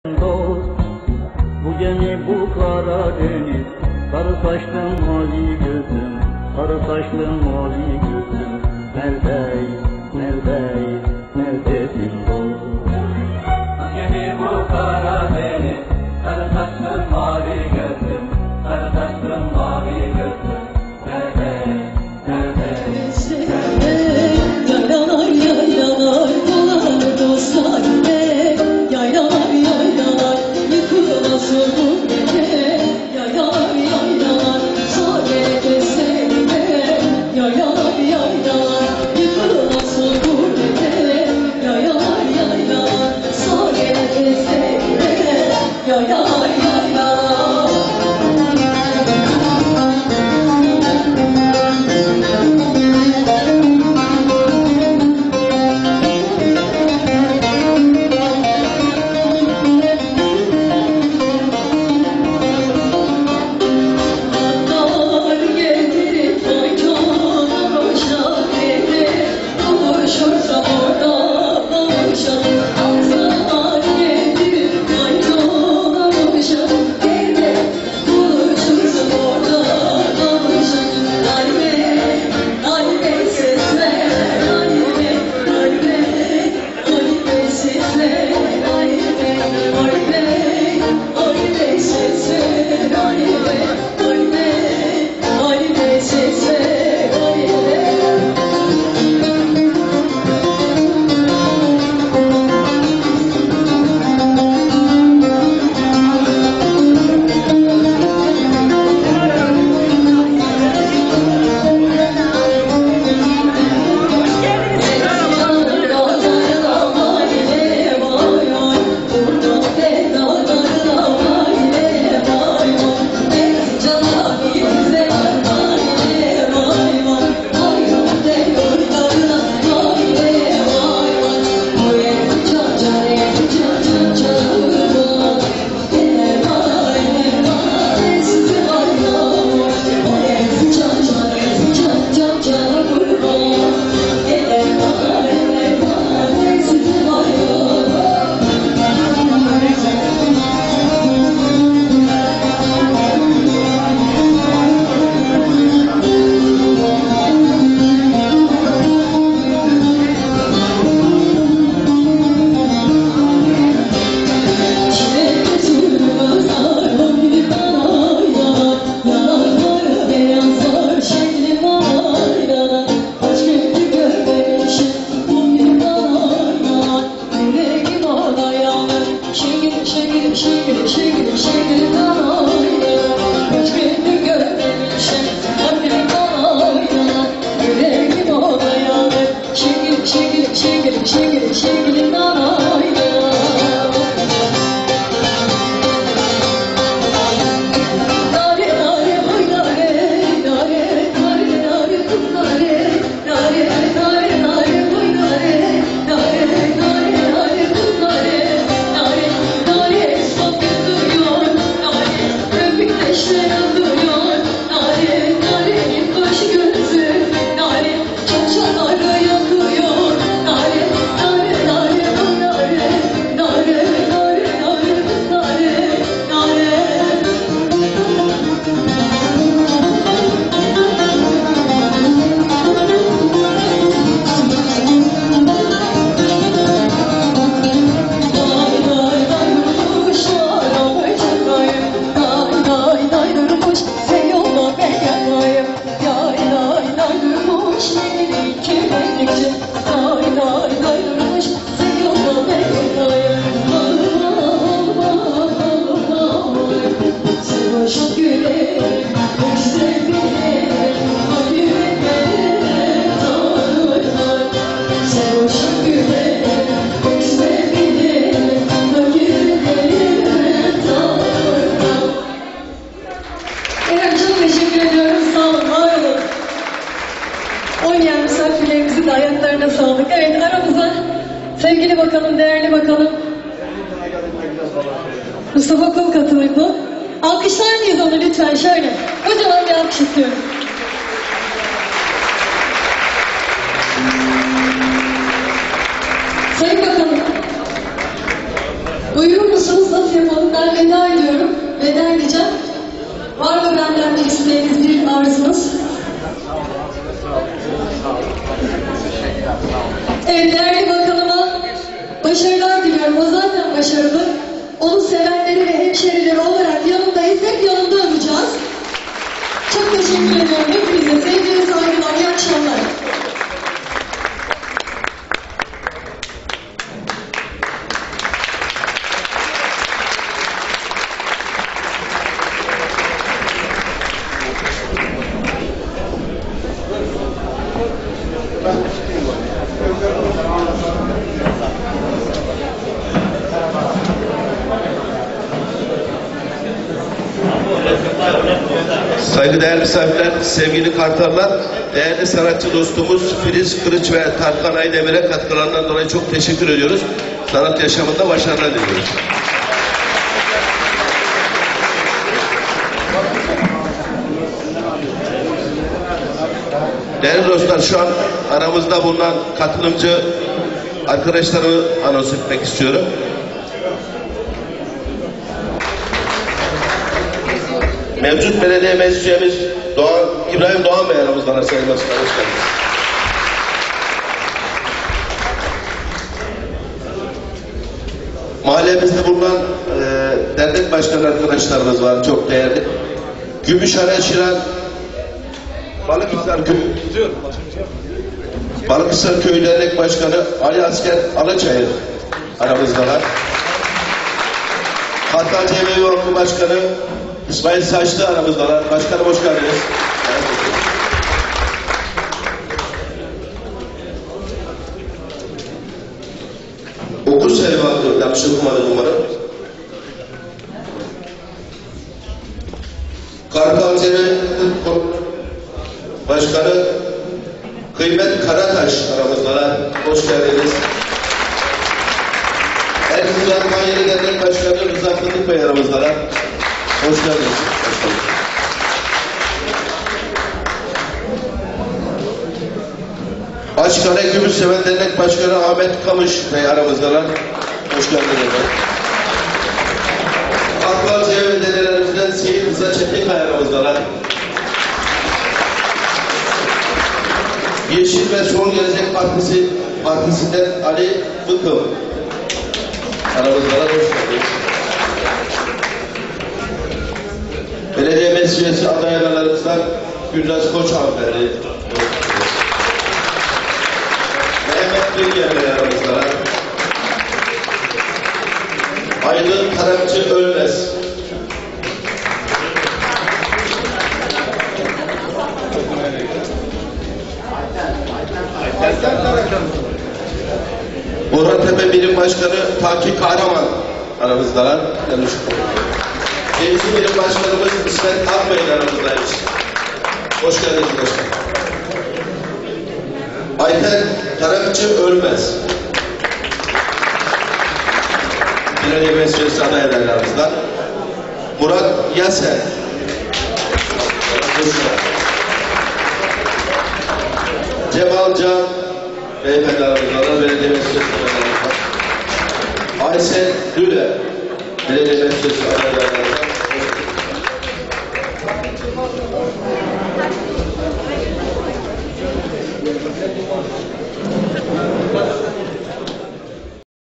Dost, bu gemi bu Karadeniz, sarı saçlı mavi gözüm, sarı saçlı mavi gözüm, neredesin dost? Bu gemi bu Karadeniz, sarı saçlı mavi gözüm, sarı saçlı mavi gözüm, Yaylalar yaylalar dolar dostlar be, yaylalar yaylalar yıkılas bu gece, yaylalar yaylalar sadece sevme, yaylalar yaylalar yıkılas bu gece, yaylalar yaylalar sadece sevme, yaylalar yaylalar. Sevgili bakanım, değerli bakanım Mustafa Kum katıldı. Alkışlar mıyız onu lütfen şöyle? Kocaman bir alkış istiyorum. Sayın Bakanım, buyurur musunuz? nasıl yapalım? Ben veda ediyorum. Veda edeceğim. Var mı benden bir isteğiniz, bir arzunuz? Evet, değerli bakanıma başarılar diliyorum. O zaten başarılı. Onu sevenleri ve hemşerileri olarak yanındayız. Hep yanında olacağız. Çok teşekkür ediyorum hepinize. Sevgi ve saygılar. İyi akşamlar. Saygıdeğer misafirler, sevgili Kartallar, değerli sanatçı dostumuz Filiz Kılıç ve Tarkan Aydemir'e katkılarından dolayı çok teşekkür ediyoruz. Sanat yaşamında başarılar diliyoruz. Değerli dostlar, şu an aramızda bulunan katılımcı arkadaşlarımı anons etmek istiyorum. Mevcut belediye meclis üyemiz İbrahim Doğan Bey aramızdan Sayın Başkanım. Hoş geldiniz. Mahallemizde bulunan dernek başkanı arkadaşlarımız var, çok değerli. Gümüşhane Şiran Balıkhisar Köyü Dernek Başkanı Ali Asker Alaçayır aramızdalar. Kartal Cemevi Vakfı Başkanı İsmail Saçlı aramızdalar. Başkanım hoş geldiniz. Okul Sevvakı, yanlış okumadım umarım. Kartal Cemevi Başkanı Kıymet Karataş aramızdalar. Hoş geldiniz. Erkuzlar Manyeli Dernek Başkanı Rıza Fındık Bey aramızdalar. Hoş geldiniz. Açkale Gümüşseven Dernek Başkanı Ahmet Kamış Bey aramızdalar. Hoş geldiniz. Akbal Cevdet dedelerimizden Seyit Rıza Çetinkaya aramızdalar. Yeşil ve Sol Gelecek Partisi'nden Ali Bıkım aramızdalar. Hoş geldiniz. Belediye meclis üyesi aday adaylarımızdan Gülnaz Koç hanımefendi. Mehmet Bilger Bey aramızda. Aydın Tarafçı Ölmez. Boratepe Birim Başkanı Taki Kahraman aramızdalar. Meclis Birim Başkanımız İsmet Akbey'in aramızdaymış. Hoş geldiniz başkanım. Ayten Tarakçı Ölmez. Belediye Meclisi aday adaylarımızdan. Murat Yaser. Cemal Can beyefendi aramızdan. Belediye Meclisi adaylarımızdan. Aysel Lüle. Belediye Meclisi adaylarımızdan.